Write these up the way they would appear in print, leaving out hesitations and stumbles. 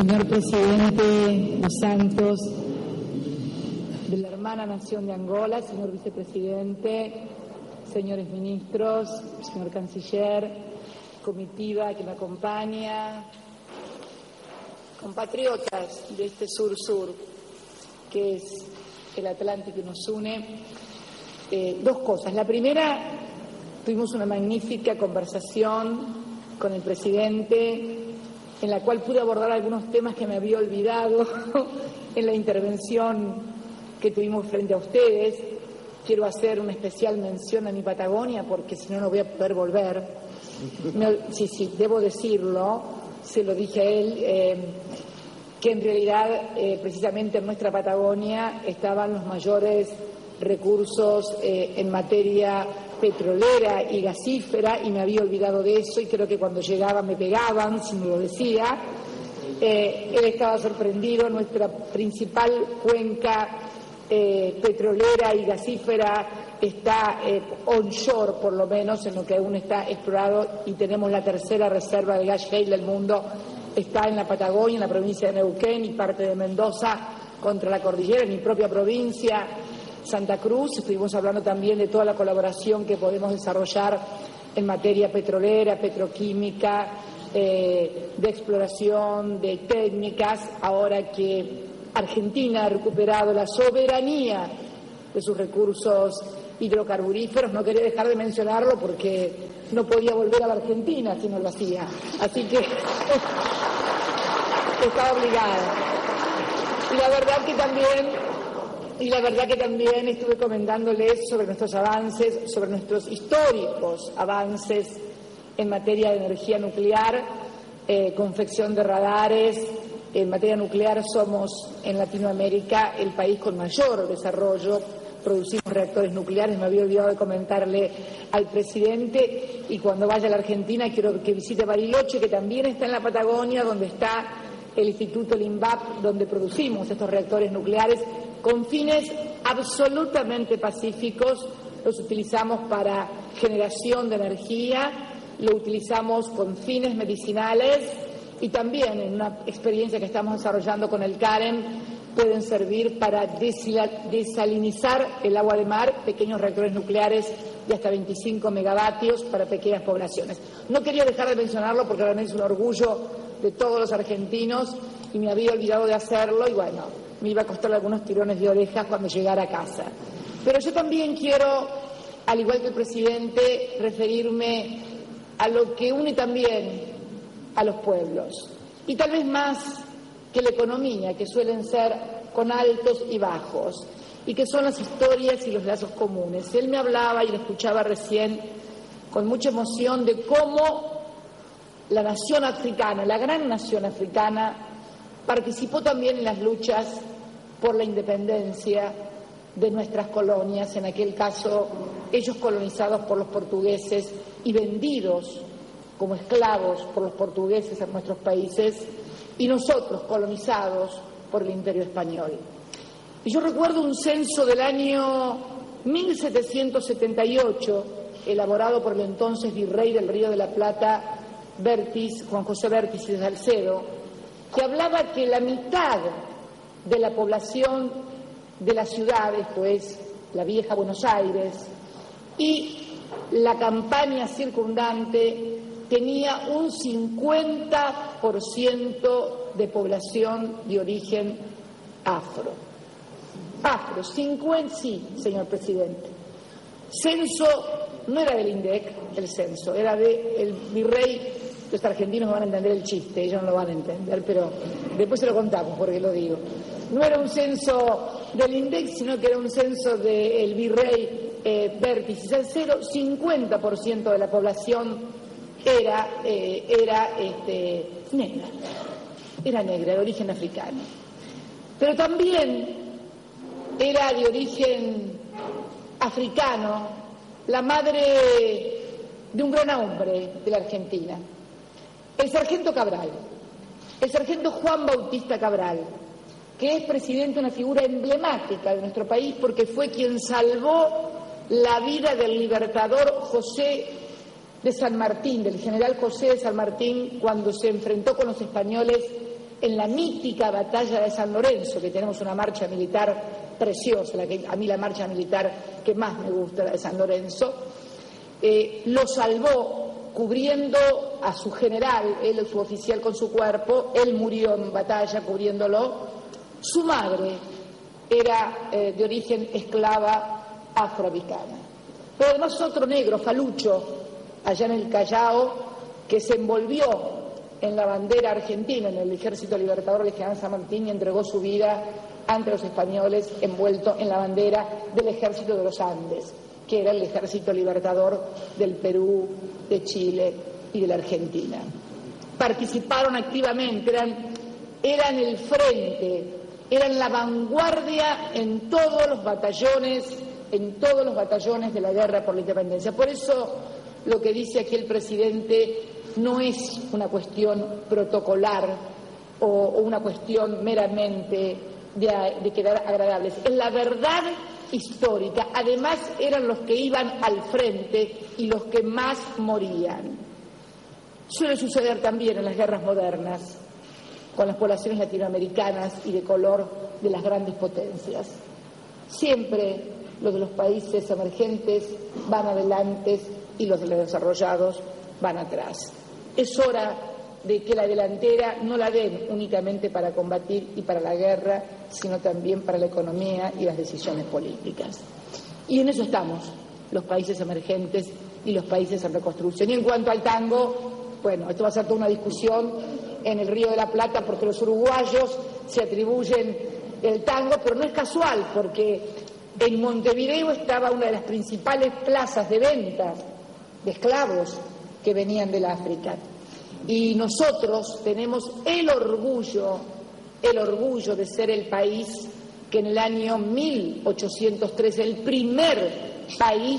Señor presidente dos Santos de la hermana nación de Angola, señor vicepresidente, señores ministros, señor canciller, comitiva que me acompaña, compatriotas de este sur-sur, que es el Atlántico que nos une, dos cosas. La primera, tuvimos una magnífica conversación con el presidente, en la cual pude abordar algunos temas que me había olvidado en la intervención que tuvimos frente a ustedes. Quiero hacer una especial mención a mi Patagonia, porque si no, no voy a poder volver. Sí, debo decirlo, se lo dije a él, que en realidad precisamente en nuestra Patagonia estaban los mayores recursos en materia petrolera y gasífera, y me había olvidado de eso, y creo que cuando llegaba me pegaban si me lo decía. Él estaba sorprendido. Nuestra principal cuenca petrolera y gasífera está onshore, por lo menos, en lo que aún está explorado, y tenemos la tercera reserva de gas shale del mundo, está en la Patagonia, en la provincia de Neuquén y parte de Mendoza, contra la cordillera, en mi propia provincia, Santa Cruz. Estuvimos hablando también de toda la colaboración que podemos desarrollar en materia petrolera, petroquímica, de exploración, de técnicas, ahora que Argentina ha recuperado la soberanía de sus recursos hidrocarburíferos. No quería dejar de mencionarlo porque no podía volver a la Argentina si no lo hacía. Así que estaba obligada. Y la verdad que también estuve comentándoles sobre nuestros avances, sobre nuestros históricos avances en materia de energía nuclear, confección de radares. En materia nuclear somos en Latinoamérica el país con mayor desarrollo, producimos reactores nucleares. Me había olvidado de comentarle al presidente, y cuando vaya a la Argentina quiero que visite Bariloche, que también está en la Patagonia, donde está el Instituto Limbap, donde producimos estos reactores nucleares con fines absolutamente pacíficos. Los utilizamos para generación de energía, lo utilizamos con fines medicinales, y también en una experiencia que estamos desarrollando con el CAREN pueden servir para desalinizar el agua de mar, pequeños reactores nucleares de hasta 25 megavatios para pequeñas poblaciones. No quería dejar de mencionarlo porque realmente es un orgullo de todos los argentinos y me había olvidado de hacerlo, y bueno, me iba a costar algunos tirones de orejas cuando llegara a casa. Pero yo también quiero, al igual que el presidente, referirme a lo que une también a los pueblos, y tal vez más que la economía, que suelen ser con altos y bajos, y que son las historias y los lazos comunes. Él me hablaba, y lo escuchaba recién con mucha emoción, de cómo la nación africana, la gran nación africana, participó también en las luchas por la independencia de nuestras colonias, en aquel caso ellos colonizados por los portugueses y vendidos como esclavos por los portugueses en nuestros países, y nosotros colonizados por el Imperio Español. Y yo recuerdo un censo del año 1778, elaborado por el entonces virrey del Río de la Plata, Juan José Vértiz de Salcedo, que hablaba que la mitad de la población de la ciudad, esto es, la vieja Buenos Aires, y la campaña circundante, tenía un 50% de población de origen afro. Afro, 50, sí, señor presidente. Censo no era del INDEC, el censo, era del virrey. Los argentinos van a entender el chiste, ellos no lo van a entender, pero después se lo contamos porque lo digo. No era un censo del INDEC, sino que era un censo del virrey Vértiz y Salcedo. 50% de la población era negra, de origen africano. Pero también era de origen africano la madre de un gran hombre de la Argentina, el sargento Cabral, el sargento Juan Bautista Cabral, que es presidente, una figura emblemática de nuestro país, porque fue quien salvó la vida del libertador José de San Martín, del general José de San Martín, cuando se enfrentó con los españoles en la mítica batalla de San Lorenzo, que tenemos una marcha militar preciosa, a mí la marcha militar que más me gusta, la de San Lorenzo, lo salvó cubriendo a su general, él es su oficial con su cuerpo, él murió en batalla cubriéndolo. Su madre era de origen esclava afroamericana. Pero además otro negro, Falucho, allá en el Callao, que se envolvió en la bandera argentina, en el Ejército Libertador de General San Martín, y entregó su vida ante los españoles envuelto en la bandera del Ejército de los Andes, que era el Ejército Libertador del Perú, de Chile y de la Argentina. Participaron activamente, eran el frente, eran la vanguardia en todos los batallones de la guerra por la independencia. Por eso lo que dice aquí el presidente no es una cuestión protocolar o una cuestión meramente de quedar agradables, es la verdad histórica. Además eran los que iban al frente y los que más morían. Suele suceder también en las guerras modernas con las poblaciones latinoamericanas y de color de las grandes potencias. Siempre los de los países emergentes van adelante y los de los desarrollados van atrás. Es hora de que la delantera no la den únicamente para combatir y para la guerra, sino también para la economía y las decisiones políticas. Y en eso estamos, los países emergentes y los países en reconstrucción. Y en cuanto al tango, bueno, esto va a ser toda una discusión en el Río de la Plata, porque los uruguayos se atribuyen el tango, pero no es casual, porque en Montevideo estaba una de las principales plazas de venta de esclavos que venían del África. Y nosotros tenemos el orgullo de ser el país que en el año 1813, el primer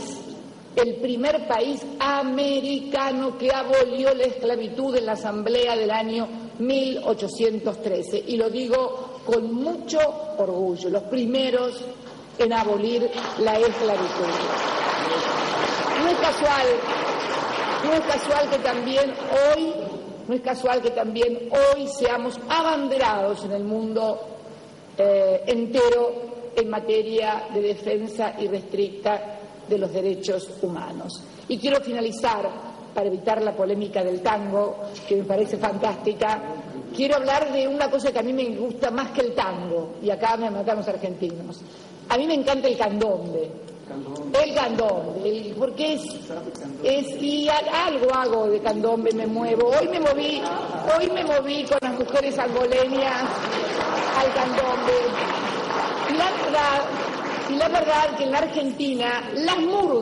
país americano que abolió la esclavitud en la Asamblea del año 1813. Y lo digo con mucho orgullo, los primeros en abolir la esclavitud. No es casual que también hoy seamos abanderados en el mundo entero en materia de defensa irrestricta de los derechos humanos. Y quiero finalizar, para evitar la polémica del tango, que me parece fantástica, quiero hablar de una cosa que a mí me gusta más que el tango, y acá me matan los argentinos. A mí me encanta el candombe. El candombe, porque y algo hago de candombe, me muevo. Hoy me moví con las mujeres angoleñas al candombe. Y la verdad que en la Argentina las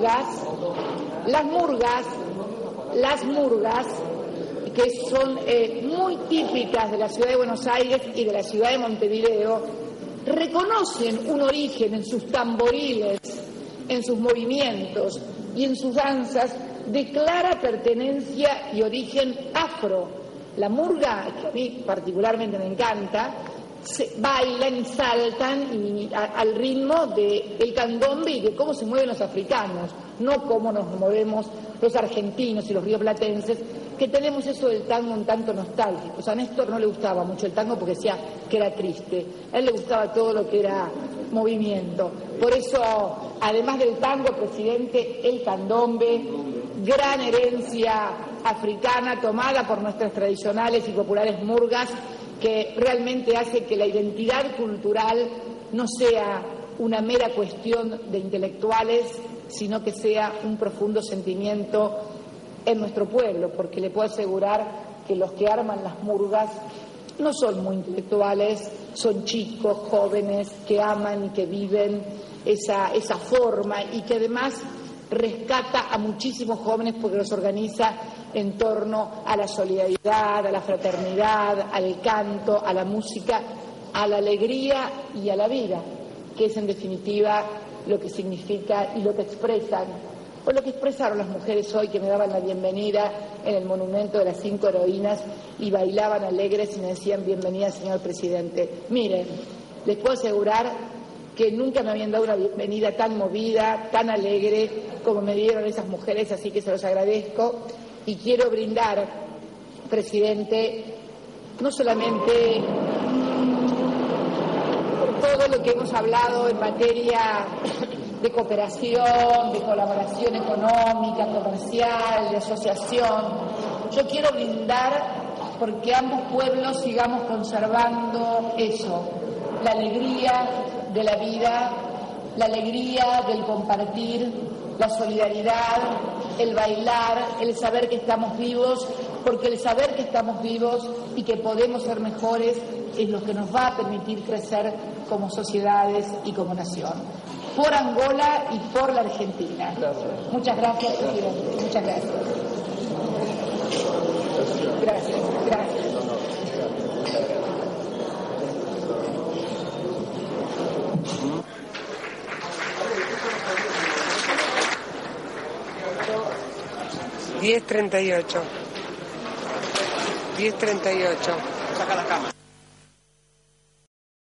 murgas, que son muy típicas de la ciudad de Buenos Aires y de la ciudad de Montevideo, reconocen un origen en sus tamboriles, en sus movimientos y en sus danzas de clara pertenencia y origen afro. La murga, que a mí particularmente me encanta, bailan y saltan al ritmo del candombe y de cómo se mueven los africanos, no cómo nos movemos los argentinos y los rioplatenses, que tenemos eso del tango un tanto nostálgico. O sea, a Néstor no le gustaba mucho el tango porque decía que era triste, a él le gustaba todo lo que era movimiento. Por eso, además del tango, presidente, el candombe, gran herencia africana tomada por nuestras tradicionales y populares murgas, que realmente hace que la identidad cultural no sea una mera cuestión de intelectuales, sino que sea un profundo sentimiento en nuestro pueblo, porque le puedo asegurar que los que arman las murgas no son muy intelectuales, son chicos, jóvenes, que aman y que viven esa forma y que además rescata a muchísimos jóvenes porque los organiza en torno a la solidaridad, a la fraternidad, al canto, a la música, a la alegría y a la vida, que es en definitiva lo que significa y lo que expresan, o lo que expresaron las mujeres hoy que me daban la bienvenida en el monumento de las 5 heroínas y bailaban alegres y me decían bienvenida, señor presidente. Miren, les puedo asegurar que nunca me habían dado una bienvenida tan movida, tan alegre como me dieron esas mujeres, así que se los agradezco. Y quiero brindar, presidente, no solamente por todo lo que hemos hablado en materia de cooperación, de colaboración económica, comercial, de asociación. Yo quiero brindar porque ambos pueblos sigamos conservando eso, la alegría de la vida, la alegría del compartir, la solidaridad, el bailar, el saber que estamos vivos, porque el saber que estamos vivos y que podemos ser mejores es lo que nos va a permitir crecer como sociedades y como nación. Por Angola y por la Argentina. Gracias. Muchas gracias, presidente. Muchas gracias. Gracias, gracias. 10:38. Saca la cámara.